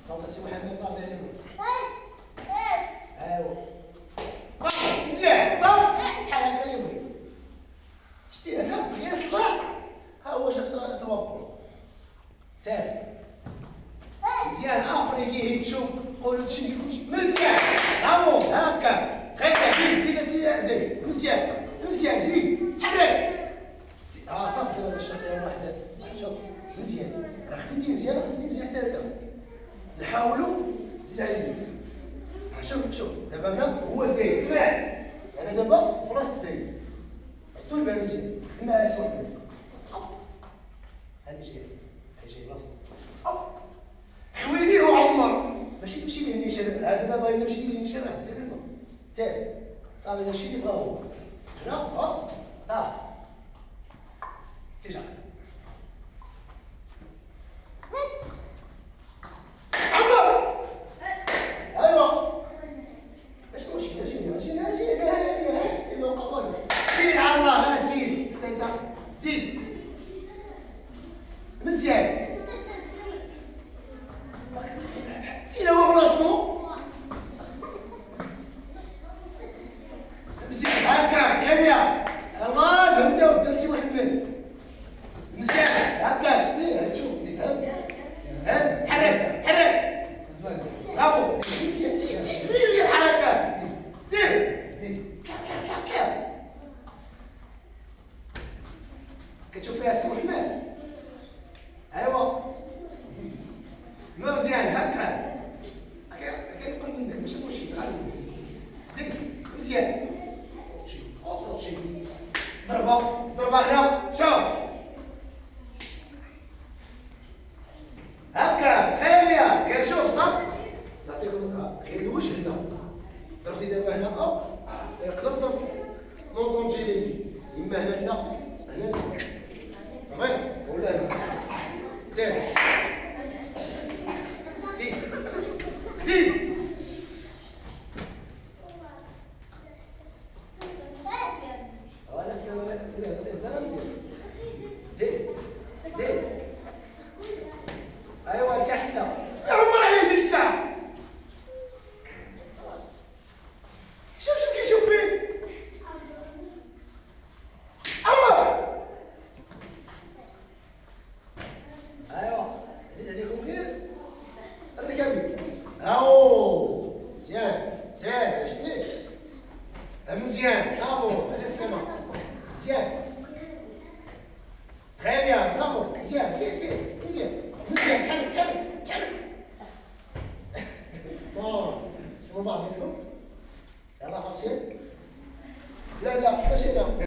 صوت السي محمد ناضي عليكم. ايوا مزيان ستوب بحال هكا اللي بغيت. شتي هنا ديال طلع ها هو جا توابط ساهل مزيان افريقي تشوف قولوا تشي مزيان برافو هكا خير زيد زيد مزيان مزيان زيد تحرك صافي دابا الشوط واحد شوف مزيان راه خدمتي مزيان حتى هذا نحاولوا زيد عليه شوف دابا هنا هو زايد سمع انا دابا بلاصه زايد حطوا البال مزيان مع سواء هذه جاي بلاصتو حويليه وعمر ماشي تمشي ليه النيشان هذا دابا الا مشيتي ليه النيشان راه حسيت منه سير صافي هذا الشيء اللي بغا هو هنا هوب طاح سي جاك زيد مزيان سير هو بلاصتو مزيان هكا جميع الله فهمت ودي السي محمد مزيان هكا شتي تشوف هز تحرك برافو مزيان زيد دير الحركات زيد كتشوف فيها السي محمد ايوا مزيان هكا كنقول منك ماشي مشكل زيد مزيان شي ضربه هنا شوف هكا تخيل غير شوف صح نعطيكم غير الوجه هنا ضربتي دابا هنا تقدر تضرب لونطون تجي اما هنا ولا زيد زيد ايوا تحت يا عمر عليه ديك الساعه شوف كيشوف فيه عمر ايوا زيد عليكم غير الركابي هاو مزيان شتي مزيان برافو على السلامه مزيان très bien bravo مزيان سير مزيان تحرك بون سمو بعضياتكم يلا فاصل لا ماشي لا